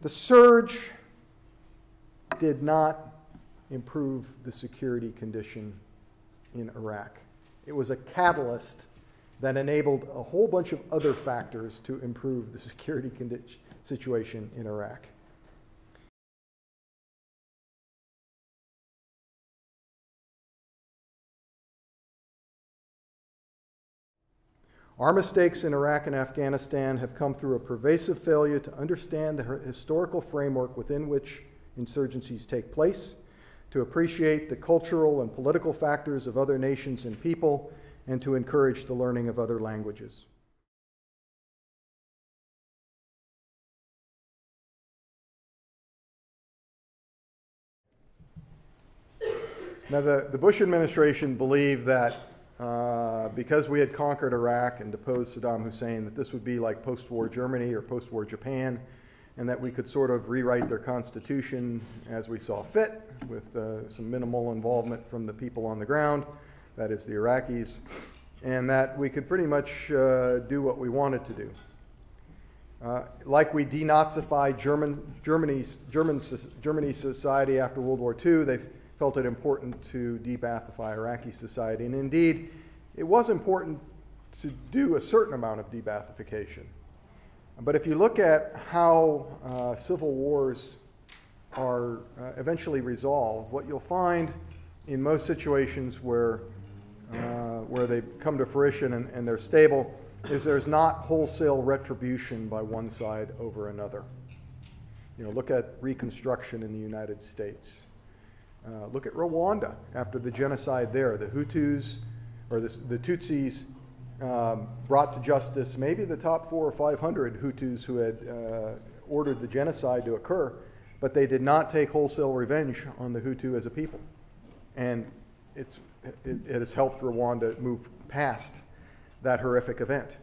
The surge did not improve the security condition in Iraq. It was a catalyst that enabled a whole bunch of other factors to improve the security situation in Iraq. Our mistakes in Iraq and Afghanistan have come through a pervasive failure to understand the historical framework within which insurgencies take place, to appreciate the cultural and political factors of other nations and people, and to encourage the learning of other languages. Now, the Bush administration believed that because we had conquered Iraq and deposed Saddam Hussein, that this would be like post-war Germany or post-war Japan, and that we could sort of rewrite their constitution as we saw fit, with some minimal involvement from the people on the ground, that is the Iraqis, and that we could pretty much do what we wanted to do. Like we denazified Germany's society after World War II, they felt it important to de-Ba'athify Iraqi society. And indeed, it was important to do a certain amount of de-Ba'athification. But if you look at how civil wars are eventually resolved, what you'll find in most situations where they come to fruition and they're stable is there's not wholesale retribution by one side over another. You know, look at Reconstruction in the United States. Look at Rwanda after the genocide there. The Hutus, or the Tutsis, brought to justice maybe the top 400 or 500 Hutus who had ordered the genocide to occur, but they did not take wholesale revenge on the Hutu as a people. And it has helped Rwanda move past that horrific event.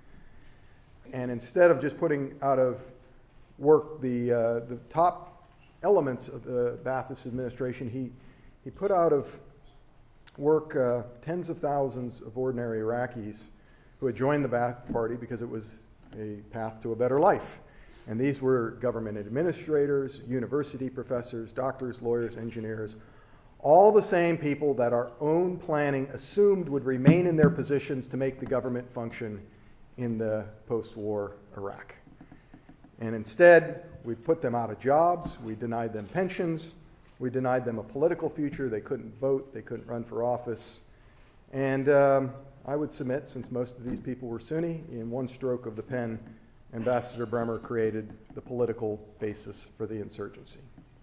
And instead of just putting out of work the top elements of the Ba'athist administration, he put out of work tens of thousands of ordinary Iraqis who had joined the Ba'ath Party because it was a path to a better life. And these were government administrators, university professors, doctors, lawyers, engineers, all the same people that our own planning assumed would remain in their positions to make the government function in the post-war Iraq. And instead, we put them out of jobs, we denied them pensions, we denied them a political future, they couldn't vote, they couldn't run for office. And I would submit, since most of these people were Sunni, in one stroke of the pen, Ambassador Bremer created the political basis for the insurgency.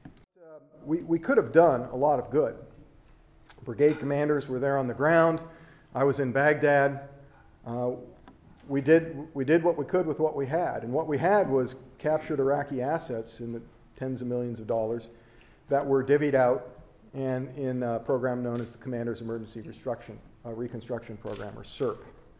We could have done a lot of good. Brigade commanders were there on the ground. I was in Baghdad. We did what we could with what we had. And what we had was captured Iraqi assets in the tens of millions of dollars that were divvied out and in a program known as the Commander's Emergency Reconstruction Program, or CERP.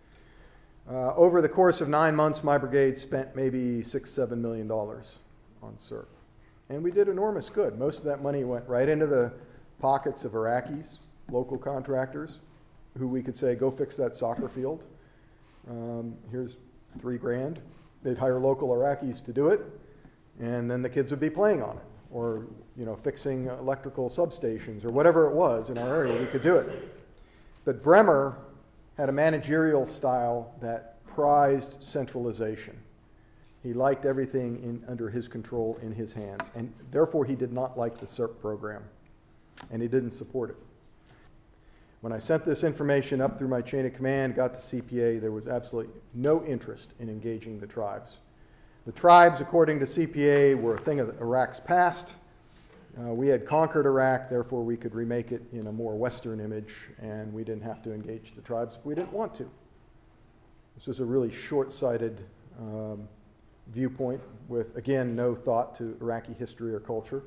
Over the course of 9 months, my brigade spent maybe $6-7 million on CERP. And we did enormous good. Most of that money went right into the pockets of Iraqis, local contractors, who we could say, go fix that soccer field. Here's $3 grand. They'd hire local Iraqis to do it, and then the kids would be playing on it, or fixing electrical substations, or whatever it was in our area. We could do it. But Bremer had a managerial style that prized centralization. He liked everything under his control, in his hands, and therefore he did not like the CERP program, and he didn't support it. When I sent this information up through my chain of command, got to CPA, there was absolutely no interest in engaging the tribes. The tribes, according to CPA, were a thing of Iraq's past. We had conquered Iraq, therefore we could remake it in a more Western image, and we didn't have to engage the tribes if we didn't want to. This was a really short-sighted viewpoint with, again, no thought to Iraqi history or culture.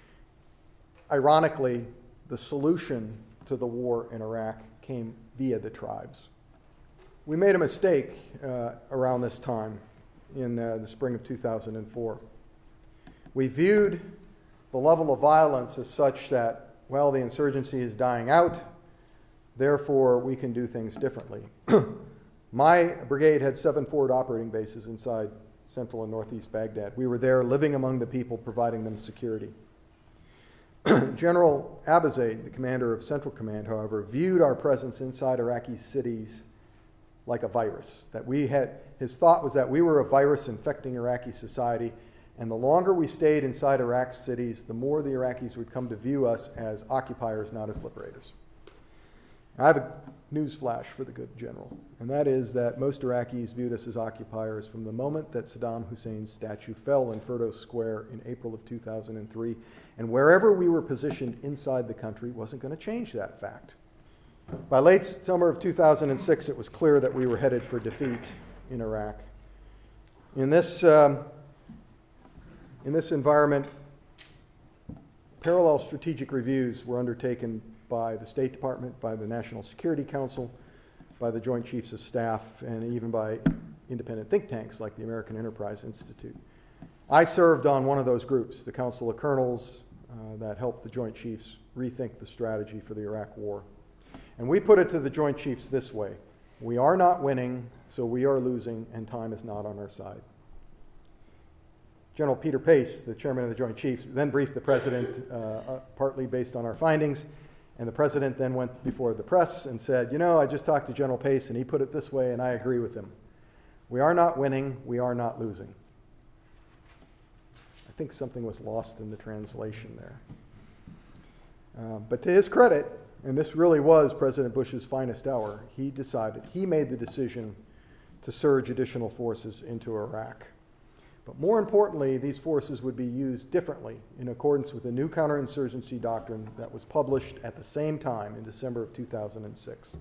Ironically, the solution to the war in Iraq came via the tribes. We made a mistake around this time in the spring of 2004. We viewed the level of violence as such that, well, the insurgency is dying out, therefore we can do things differently. My brigade had 7 forward operating bases inside central and northeast Baghdad. We were there living among the people, providing them security. General Abizaid, the commander of Central Command, however, viewed our presence inside Iraqi cities like a virus. His thought was that we were a virus infecting Iraqi society, and the longer we stayed inside Iraq's cities, the more the Iraqis would come to view us as occupiers, not as liberators. I have a news flash for the good general, and that is that most Iraqis viewed us as occupiers from the moment that Saddam Hussein's statue fell in Firdos Square in April of 2003, and wherever we were positioned inside the country wasn't going to change that fact. By late summer of 2006, it was clear that we were headed for defeat in Iraq. In this environment, parallel strategic reviews were undertaken by the State Department, by the National Security Council, by the Joint Chiefs of Staff, and even by independent think tanks like the American Enterprise Institute. I served on one of those groups, the Council of Colonels, that helped the Joint Chiefs rethink the strategy for the Iraq War. And we put it to the Joint Chiefs this way: we are not winning, so we are losing, and time is not on our side. General Peter Pace, the chairman of the Joint Chiefs, then briefed the president, partly based on our findings, and the president then went before the press and said, you know, I just talked to General Pace, and he put it this way, and I agree with him. We are not winning, we are not losing. I think something was lost in the translation there. But to his credit, and this really was President Bush's finest hour, he made the decision to surge additional forces into Iraq. But more importantly, these forces would be used differently in accordance with a new counterinsurgency doctrine that was published at the same time in December of 2006.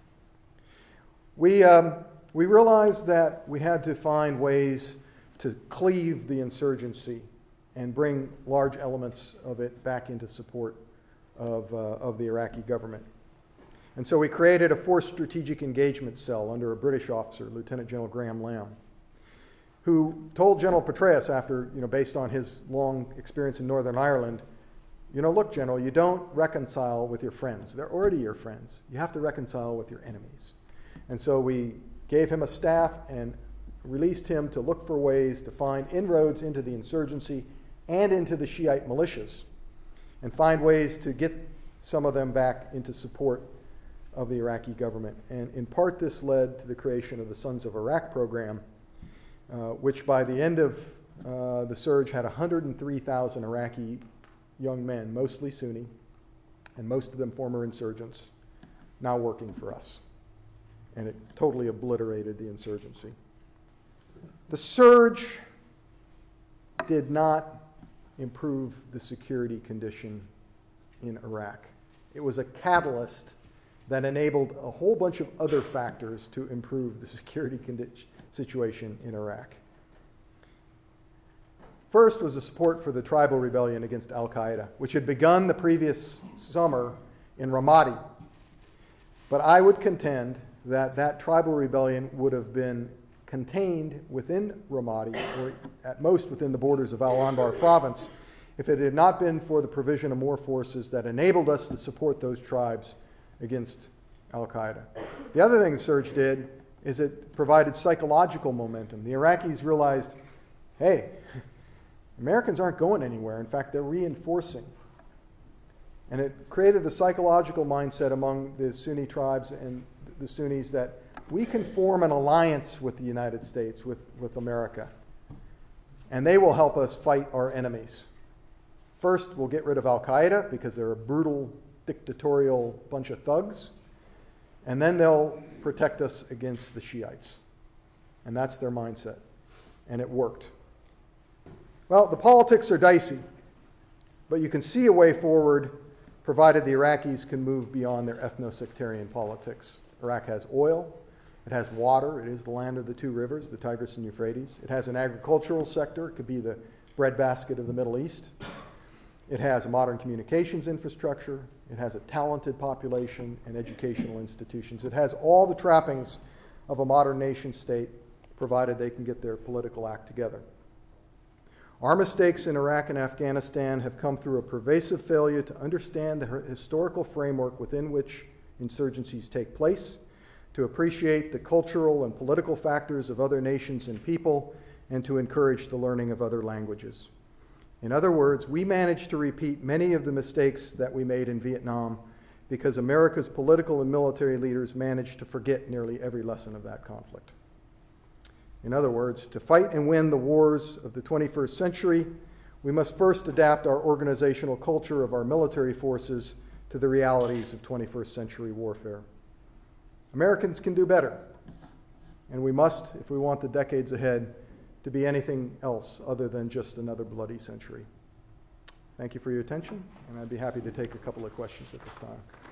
We realized that we had to find ways to cleave the insurgency and bring large elements of it back into support of the Iraqi government. And so we created a Force Strategic Engagement Cell under a British officer, Lieutenant General Graham Lamb, who told General Petraeus after, based on his long experience in Northern Ireland, look, General, you don't reconcile with your friends. They're already your friends. You have to reconcile with your enemies. And so we gave him a staff and released him to look for ways to find inroads into the insurgency and into the Shiite militias, and find ways to get some of them back into support of the Iraqi government. And in part, this led to the creation of the Sons of Iraq program, which by the end of the surge had 103,000 Iraqi young men, mostly Sunni, and most of them former insurgents, now working for us. And it totally obliterated the insurgency. The surge did not improve the security condition in Iraq. It was a catalyst that enabled a whole bunch of other factors to improve the security situation in Iraq. First was the support for the tribal rebellion against al-Qaeda, which had begun the previous summer in Ramadi. But I would contend that that tribal rebellion would have been contained within Ramadi, or at most within the borders of Al-Anbar province, if it had not been for the provision of more forces that enabled us to support those tribes against al-Qaeda. The other thing the surge did is it provided psychological momentum. The Iraqis realized, hey, Americans aren't going anywhere. In fact, they're reinforcing. And it created the psychological mindset among the Sunni tribes and the Sunnis that we can form an alliance with the United States, with America, and they will help us fight our enemies. First, we'll get rid of al-Qaeda because they're a brutal, dictatorial bunch of thugs, and then they'll protect us against the Shiites. And that's their mindset, and it worked. Well, the politics are dicey, but you can see a way forward provided the Iraqis can move beyond their ethno-sectarian politics. Iraq has oil. It has water. It is the land of the two rivers, the Tigris and Euphrates. It has an agricultural sector. It could be the breadbasket of the Middle East. It has a modern communications infrastructure. It has a talented population and educational institutions. It has all the trappings of a modern nation state, provided they can get their political act together. Our mistakes in Iraq and Afghanistan have come through a pervasive failure to understand the historical framework within which insurgencies take place, to appreciate the cultural and political factors of other nations and people, and to encourage the learning of other languages. In other words, we managed to repeat many of the mistakes that we made in Vietnam because America's political and military leaders managed to forget nearly every lesson of that conflict. In other words, to fight and win the wars of the 21st century, we must first adapt our organizational culture of our military forces to the realities of 21st century warfare. Americans can do better, and we must, if we want the decades ahead to be anything else other than just another bloody century. Thank you for your attention, and I'd be happy to take a couple of questions at this time.